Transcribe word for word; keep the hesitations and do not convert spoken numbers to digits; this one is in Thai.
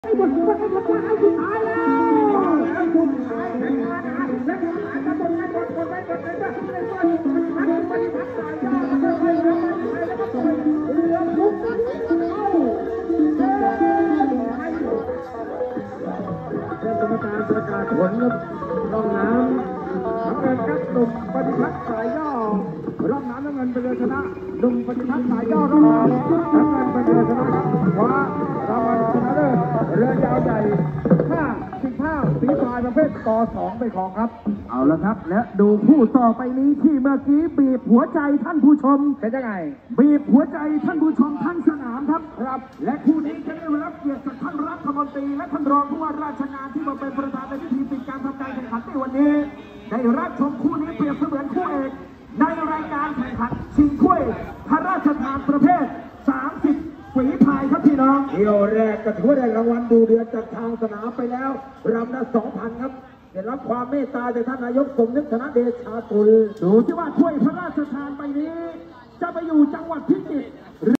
ไอ้บทบทบทบทสุดท้ายแล้วแล้วสุดท้ายแข่งขันนะและแข่งขันจะบนไปบนบนไปบนไปบนไปบนมันพัดมันพัดสายยาวมันค่อยๆแล้วมันไปแล้วก็ปล่อยเรือพุ่งเข้าเจ้ากรรมการประกาศผลร่องน้ำน้ำเงินครับหนุ่มปฏิพัฒน์สายย่อร่องน้ำน้ำเงินเป็นเรือชนะหนุ่มปฏิพัฒน์สายย่อร่องน้ำน้ำเงินเป็นเรือชนะครับคว้ารางวัลชนะเลิศเรือยาวใหญ่ห้าสิบห้าสีพายประเภทกอสองไปของครับเอาละครับและดูคู่ต่อไปนี้ที่เมื่อกี้บีบหัวใจท่านผู้ชมเป็นยังไงบีบหัวใจท่านผู้ชมทั้งสนามครับครับและคู่นี้จะได้รับเกียรติจากท่านรัฐมนตรีและท่านรองผู้ว่าราชการที่มาเป็นประธานในพิธีปิดการทำการแข่งขันในวันนี้ได้รับชมคู่นี้เปรียบเสมือนคู่เอกในรายการแข่งขันชิงถ้วยพระราชทานประเภทสามสิบฝีพายครับพี่น้องเที่ยวแรกก็ถือว่าได้รางวัลดูเดือดจากทางสนามไปแล้วรำละสองพันครับได้รับความเมตตาจากท่านนายกสมนึกธนเดชากุลดูที่ว่าถ้วยพระราชทานใบนี้จะไปอยู่จังหวัดพิจิตร